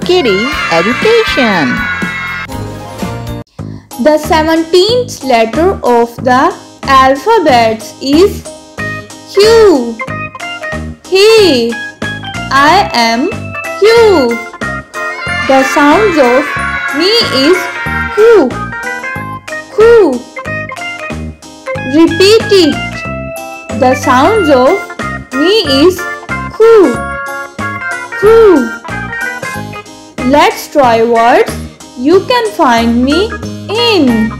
Kiddy Education. The 17th letter of the alphabet is Q. Hey, I am Q. The sounds of me is Q. Q. Repeat it. The sounds of me is Q. Q. Let's try words you can find me in.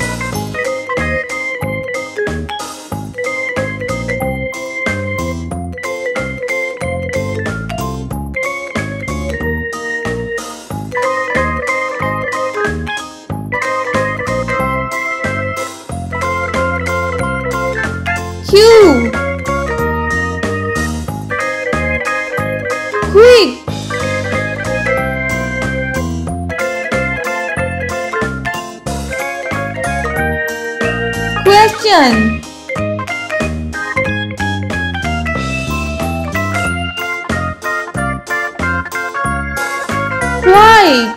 Q. Quick. Question. White.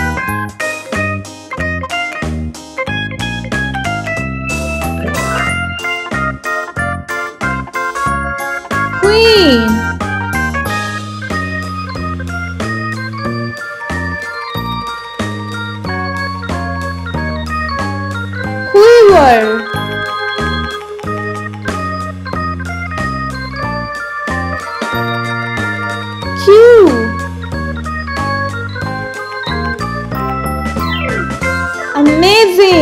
Queen. Quiver. Q. Amazing.